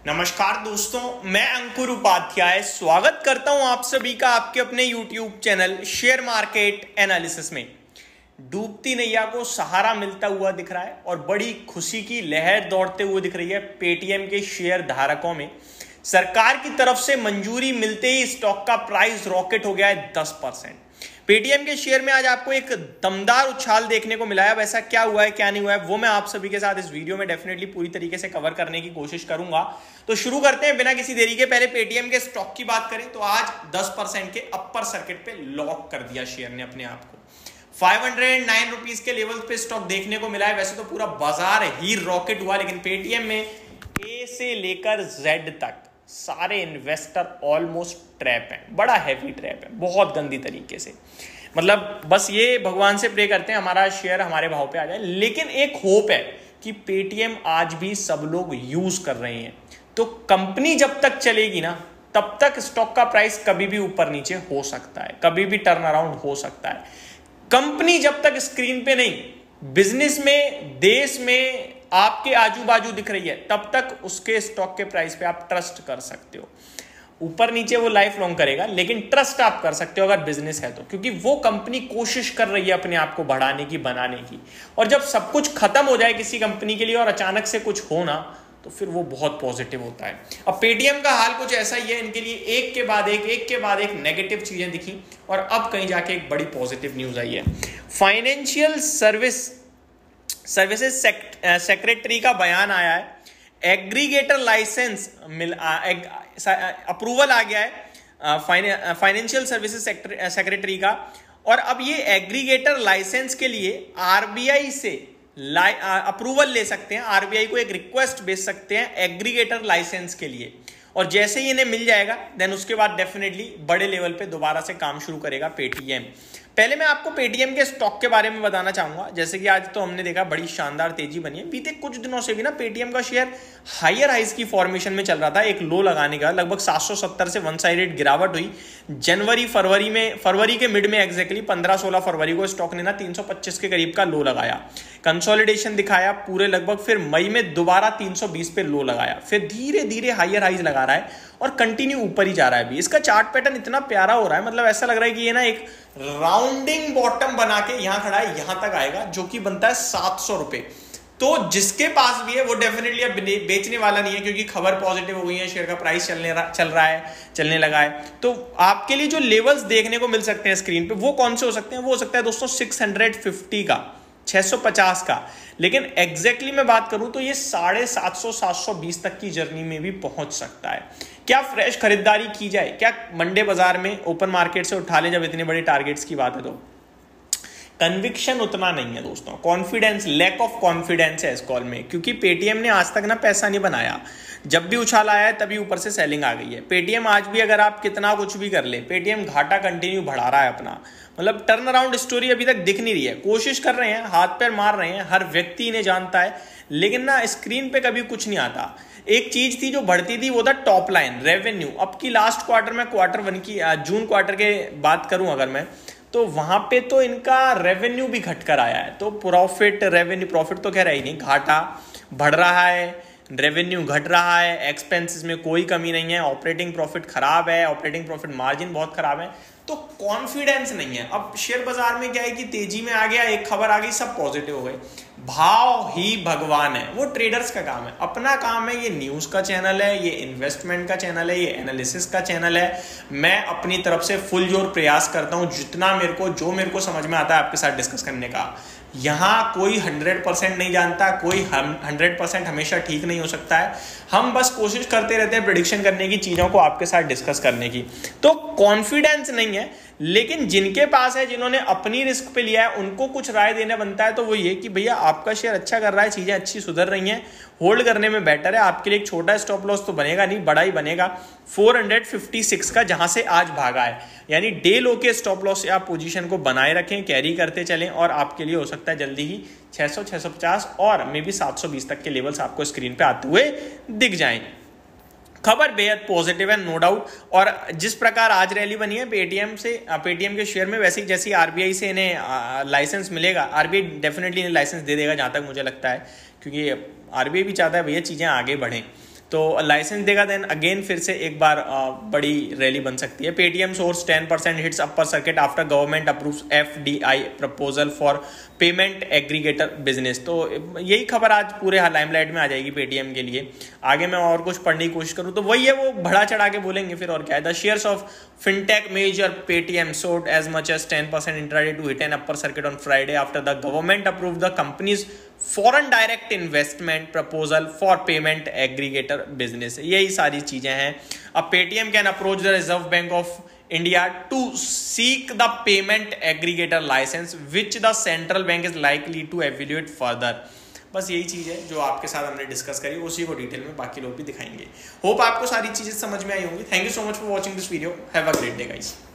नमस्कार दोस्तों, मैं अंकुर उपाध्याय स्वागत करता हूं आप सभी का आपके अपने YouTube channel share market analysis में। डूबती नैया को सहारा मिलता हुआ दिख रहा है और बड़ी खुशी की लहर दौड़ते हुए दिख रही है पेटीएम के शेयर धारकों में। सरकार की तरफ से मंजूरी मिलते ही स्टॉक का प्राइस रॉकेट हो गया है 10%। पेटीएम के शेयर में आज आपको एक दमदार उछाल देखने को मिला है। वैसा क्या हुआ है क्या नहीं हुआ है वो मैं आप सभी के साथ इस वीडियो में डेफिनेटली पूरी तरीके से कवर करने की कोशिश करूंगा। तो शुरू करते हैं बिना किसी देरी के। पहले पेटीएम के स्टॉक की बात करें तो आज 10% के अपर सर्किट पे लॉक कर दिया शेयर ने अपने आप को। 509 रुपीज के लेवल पे स्टॉक देखने को मिला है। वैसे तो पूरा बाजार ही रॉकेट हुआ, लेकिन पेटीएम में ए से लेकर जेड तक सारे इन्वेस्टर ऑलमोस्ट ट्रैप हैं। बड़ा हैवी ट्रैप है, बहुत गंदी तरीके से। मतलब बस ये भगवान से प्रे करते हैं हमारा शेयर हमारे भाव पे आ जाए। लेकिन एक होप है कि पेटीएम आज भी सब लोग यूज कर रहे हैं, तो कंपनी जब तक चलेगी ना तब तक स्टॉक का प्राइस कभी भी ऊपर नीचे हो सकता है, कभी भी टर्न अराउंड हो सकता है। कंपनी जब तक स्क्रीन पे नहीं, बिजनेस में, देश में आपके आजू बाजू दिख रही है, तब तक उसके स्टॉक के प्राइस पे आप ट्रस्ट कर सकते हो। ऊपर नीचे वो लाइफ लॉन्ग करेगा, लेकिन ट्रस्ट आप कर सकते हो अगर बिजनेस है तो, क्योंकि वो कंपनी कोशिश कर रही है अपने आप को बढ़ाने की, बनाने की। और जब सब कुछ खत्म हो जाए किसी कंपनी के लिए और अचानक से कुछ हो ना, तो फिर वो बहुत पॉजिटिव होता है। अब पेटीएम का हाल कुछ ऐसा ही है। इनके लिए एक के बाद एक नेगेटिव चीजें दिखी और अब कहीं जाके एक बड़ी पॉजिटिव न्यूज आई है। फाइनेंशियल सर्विसेज सेक्रेटरी का बयान आया है। एग्रीगेटर लाइसेंस अप्रूवल आ गया है फाइनेंशियल सर्विसेज सेक्रेटरी का। और अब ये एग्रीगेटर लाइसेंस के लिए आरबीआई से अप्रूवल ले सकते हैं, आरबीआई को एक रिक्वेस्ट भेज सकते हैं एग्रीगेटर लाइसेंस के लिए। और जैसे ही इन्हें मिल जाएगा देन उसके बाद डेफिनेटली बड़े लेवल पे दोबारा से काम शुरू करेगा पेटीएम। पहले मैं आपको पेटीएम के स्टॉक के बारे में बताना चाहूंगा। जैसे कि आज तो हमने देखा बड़ी शानदार तेजी बनी है। बीते कुछ दिनों से भी ना पेटीएम का शेयर हायर हाइज की फॉर्मेशन में चल रहा था। एक लो लगाने का लगभग 770 से वन साइडेड गिरावट हुई फरवरी के मिड में एग्जैक्टली 15-16 फरवरी को स्टॉक ने ना 325 के करीब का लो लगाया, कंसोलिडेशन दिखाया पूरे लगभग, फिर मई में दोबारा 320 पे लो लगाया, फिर धीरे धीरे हायर हाइज लगा रहा है और कंटिन्यू ऊपर ही जा रहा है। अभी इसका चार्ट पैटर्न इतना प्यारा हो रहा है, मतलब ऐसा लग रहा है कि ये ना एक राउंडिंग बॉटम बना के यहां खड़ा है, यहां तक आएगा, जो कि बनता है 700 रुपए। तो जिसके पास भी है वो डेफिनेटली अब बेचने वाला नहीं है, क्योंकि खबर पॉजिटिव हो गई है, शेयर का प्राइस चलने लगा है। तो आपके लिए जो लेवल्स देखने को मिल सकते हैं स्क्रीन पे वो कौन से हो सकते हैं? वो हो सकता है दोस्तों 650 का, 650 का। लेकिन एग्जैक्टली मैं बात करूं तो ये 750-720 तक की जर्नी में भी पहुंच सकता है। क्या फ्रेश खरीदारी की जाए? क्या मंडे बाजार में ओपन मार्केट से उठा लें जब इतने बड़े टारगेट्स की बात है? तो कन्विक्शन उतना नहीं है दोस्तों, कॉन्फिडेंस, लैक ऑफ कॉन्फिडेंस है इस कॉल में, क्योंकि पेटीएम ने आज तक ना पैसा नहीं बनाया। जब भी उछाल आया है तभी ऊपर से सेलिंग आ गई है। पेटीएम आज भी अगर आप कितना कुछ भी कर ले, पेटीएम घाटा कंटिन्यू बढ़ा रहा है अपना। मतलब टर्न अराउंड स्टोरी अभी तक दिख नहीं रही है। कोशिश कर रहे हैं, हाथ पैर मार रहे हैं, हर व्यक्ति इन्हें जानता है, लेकिन ना स्क्रीन पे कभी कुछ नहीं आता। एक चीज थी जो बढ़ती थी वो था टॉप लाइन रेवेन्यू। अब की लास्ट क्वार्टर में Q1 की जून क्वार्टर के बात करूं अगर मैं, तो वहां पे तो इनका रेवेन्यू भी घटकर आया है। तो प्रॉफिट तो कह रहा ही नहीं, घाटा बढ़ रहा है, रेवेन्यू घट रहा है, एक्सपेंसेस में कोई कमी नहीं है, ऑपरेटिंग प्रॉफिट खराब है, ऑपरेटिंग प्रॉफिट मार्जिन बहुत खराब है। तो कॉन्फिडेंस नहीं है। अब शेयर बाजार में क्या है कि तेजी में आ गया, एक खबर आ गई, सब पॉजिटिव हो गए। भाव ही भगवान है, वो ट्रेडर्स का काम है। अपना काम है, ये न्यूज का चैनल है, ये इन्वेस्टमेंट का चैनल है, ये एनालिसिस का चैनल है। मैं अपनी तरफ से फुल जोर प्रयास करता हूं, जितना जो मेरे को समझ में आता है आपके साथ डिस्कस करने का। यहां कोई 100% नहीं जानता, कोई 100% हमेशा ठीक नहीं हो सकता है। हम बस कोशिश करते रहते हैं प्रेडिक्शन करने की, चीजों को आपके साथ डिस्कस करने की। तो कॉन्फिडेंस नहीं है, लेकिन जिनके पास है, जिन्होंने अपनी रिस्क पे लिया है, उनको कुछ राय देना बनता है। तो वो ये कि भैया आपका शेयर अच्छा कर रहा है, चीजें अच्छी सुधर रही हैं, होल्ड करने में बेटर है। आपके लिए एक छोटा स्टॉप लॉस तो बनेगा नहीं, बड़ा ही बनेगा 456 का, जहां से आज भागा है। यानी डे लो के स्टॉप लॉस से आप पोजीशन को बनाए रखें, कैरी करते चलें, और आपके लिए हो सकता है जल्दी ही 600, 650 और मे बी 720 तक के लेवल्स आपको स्क्रीन पे आते हुए दिख जाएं। खबर बेहद पॉजिटिव है, नो डाउट। और जिस प्रकार आज रैली बनी है पेटीएम के शेयर में, वैसे ही जैसी आरबीआई से इन्हें लाइसेंस मिलेगा, आरबीआई डेफिनेटली इन्हें लाइसेंस दे देगा जहां तक मुझे लगता है, क्योंकि आरबीआई भी चाहता है भैया चीजें आगे बढ़ें। तो लाइसेंस देगा देन अगेन फिर से एक बार बड़ी रैली बन सकती है। Paytm soars 10% hits upper circuit after government approves FDI proposal for payment aggregator business. तो यही खबर आज पूरे लाइमलाइट में आ जाएगी पेटीएम के लिए। आगे मैं और कुछ पढ़ने की कोशिश करूं तो वही है, वो बढ़ा चढ़ा के बोलेंगे फिर और क्या है। The shares of fintech major Paytm soared as much as 10% intraday to hit an upper circuit on Friday after the government approved the company's foreign direct investment proposal for payment aggregator business. यही सारी चीजें हैं। अब Paytm can approach the Reserve Bank of India to seek the payment aggregator licence which the central bank is likely to evaluate further. बस यही चीज है जो आपके साथ हमने डिस्कस करी, उसी को डिटेल में बाकी लोग भी दिखाएंगे। होप आपको सारी चीजें समझ में आई होंगी। Thank you so much for watching this video. Have a great day guys.